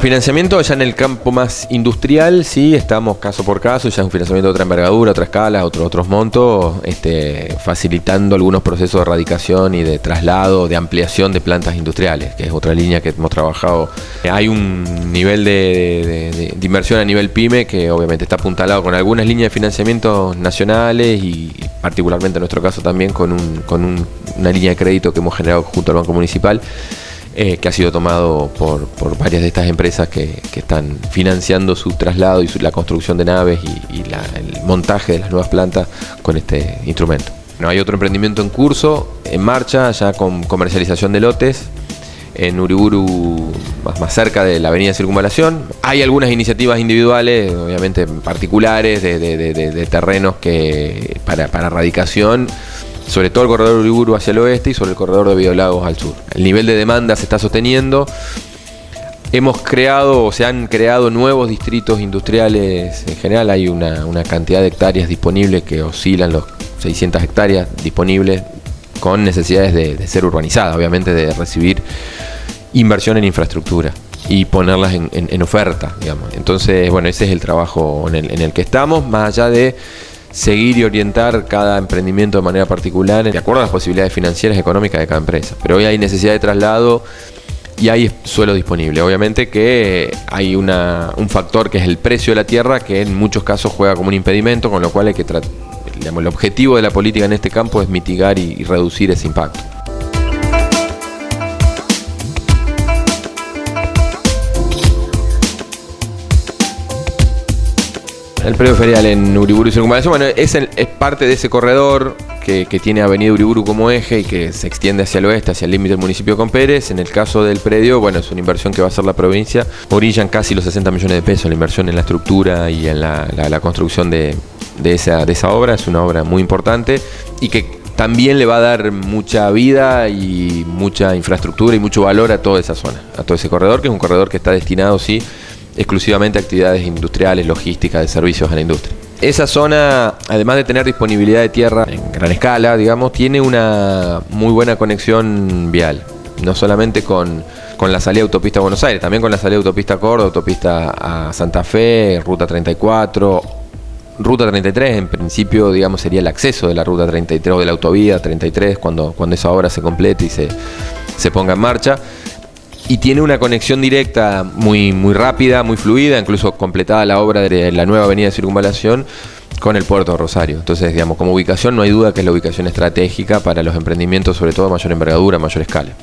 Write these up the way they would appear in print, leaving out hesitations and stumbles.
Financiamiento ya en el campo más industrial, sí, estamos caso por caso, ya es un financiamiento de otra envergadura, otra escala, otros montos, facilitando algunos procesos de erradicación y de traslado, de ampliación de plantas industriales, que es otra línea que hemos trabajado. Hay un nivel de inversión a nivel PYME que obviamente está apuntalado con algunas líneas de financiamiento nacionales y particularmente en nuestro caso también con una línea de crédito que hemos generado junto al Banco Municipal. Que ha sido tomado por varias de estas empresas que están financiando su traslado y la construcción de naves y el montaje de las nuevas plantas con este instrumento. Bueno, hay otro emprendimiento en curso, en marcha, ya con comercialización de lotes en Uriburu, más cerca de la avenida Circunvalación. Hay algunas iniciativas individuales, obviamente particulares, de terrenos para erradicación, sobre todo el corredor Uriburu hacia el oeste y sobre el corredor de Biolagos al sur. El nivel de demanda se está sosteniendo. Se han creado nuevos distritos industriales. En general hay una cantidad de hectáreas disponibles que oscilan los 600 hectáreas disponibles con necesidades de ser urbanizadas, obviamente de recibir inversión en infraestructura y ponerlas en oferta, digamos. Entonces, bueno, ese es el trabajo en el que estamos, más allá de seguir y orientar cada emprendimiento de manera particular de acuerdo a las posibilidades financieras y económicas de cada empresa. Pero hoy hay necesidad de traslado y hay suelo disponible. Obviamente que hay un factor que es el precio de la tierra, que en muchos casos juega como un impedimento, con lo cual hay que el objetivo de la política en este campo es mitigar y reducir ese impacto. El predio ferial en Uriburu y Circunvalación, bueno, es parte de ese corredor que tiene Avenida Uriburu como eje y que se extiende hacia el oeste, hacia el límite del municipio con Pérez. En el caso del predio, bueno, es una inversión que va a hacer la provincia. Orillan casi los 60 millones de pesos la inversión en la estructura y en la construcción de esa obra. Es una obra muy importante y que también le va a dar mucha vida y mucha infraestructura y mucho valor a toda esa zona, a todo ese corredor, que es un corredor que está destinado, sí, exclusivamente a actividades industriales, logísticas, de servicios a la industria. Esa zona, además de tener disponibilidad de tierra en gran escala, digamos, tiene una muy buena conexión vial, no solamente con la salida de autopista a Buenos Aires, también con la salida de autopista a Córdoba, autopista a Santa Fe, ruta 34, ruta 33, en principio, digamos, sería el acceso de la ruta 33 o de la autovía 33 cuando esa obra se complete y se ponga en marcha. Y tiene una conexión directa muy rápida, muy fluida, incluso completada la obra de la nueva avenida de Circunvalación con el puerto de Rosario. Entonces, digamos, como ubicación no hay duda que es la ubicación estratégica para los emprendimientos, sobre todo de mayor envergadura, mayor escala.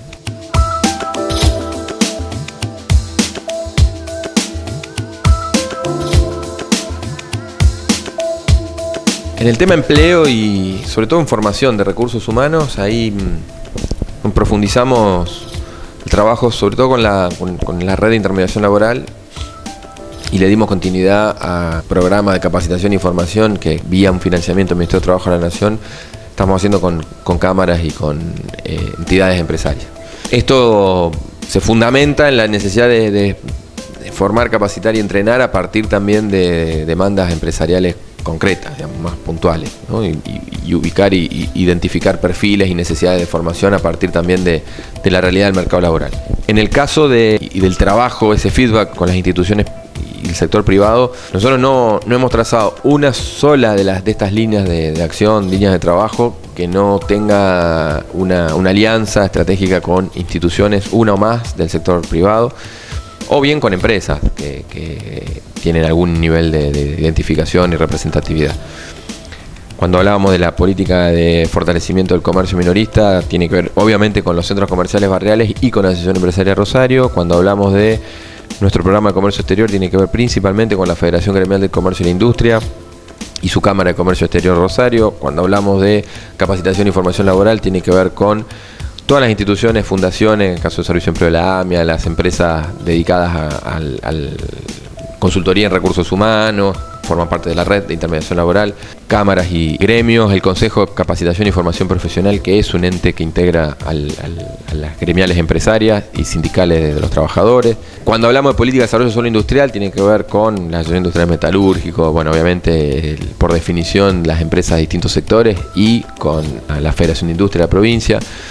En el tema empleo y sobre todo en formación de recursos humanos, ahí profundizamos el trabajo sobre todo con la red de intermediación laboral y le dimos continuidad a programas de capacitación y formación que vía un financiamiento del Ministerio de Trabajo de la Nación estamos haciendo con cámaras y con entidades empresarias. Esto se fundamenta en la necesidad de formar, capacitar y entrenar a partir también de demandas empresariales concretas, digamos, más puntuales, ¿no? y ubicar y identificar perfiles y necesidades de formación a partir también de la realidad del mercado laboral. En el caso del trabajo, ese feedback con las instituciones y el sector privado, nosotros no hemos trazado una sola de estas líneas de acción, líneas de trabajo, que no tenga una alianza estratégica con instituciones, una o más del sector privado, o bien con empresas que tienen algún nivel de identificación y representatividad. Cuando hablábamos de la política de fortalecimiento del comercio minorista, tiene que ver obviamente con los centros comerciales barriales y con la Asociación Empresaria Rosario. Cuando hablamos de nuestro programa de comercio exterior, tiene que ver principalmente con la Federación Gremial del Comercio y la Industria y su Cámara de Comercio Exterior Rosario. Cuando hablamos de capacitación y formación laboral, tiene que ver con todas las instituciones, fundaciones, en el caso de Servicio de Empleo de la AMIA, las empresas dedicadas al consultoría en recursos humanos, forman parte de la red de intermediación laboral, cámaras y gremios, el Consejo de Capacitación y Formación Profesional, que es un ente que integra a las gremiales empresarias y sindicales de los trabajadores. Cuando hablamos de política de desarrollo solo industrial, tiene que ver con la Asociación Industrial Metalúrgico, bueno, obviamente, por definición, las empresas de distintos sectores y con la Federación de Industria de la provincia.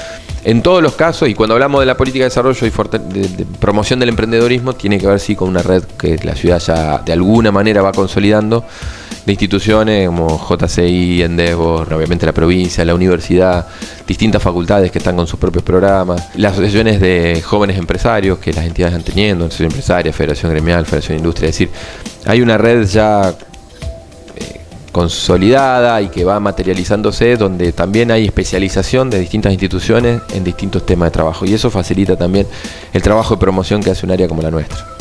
En todos los casos, y cuando hablamos de la política de desarrollo y de promoción del emprendedorismo, tiene que ver sí con una red que la ciudad ya de alguna manera va consolidando, de instituciones como JCI, Endeavor, obviamente la provincia, la universidad, distintas facultades que están con sus propios programas, las asociaciones de jóvenes empresarios que las entidades han teniendo, Asociación Empresaria, Federación Gremial, Federación Industria, es decir, hay una red ya consolidada y que va materializándose, donde también hay especialización de distintas instituciones en distintos temas de trabajo, y eso facilita también el trabajo de promoción que hace un área como la nuestra.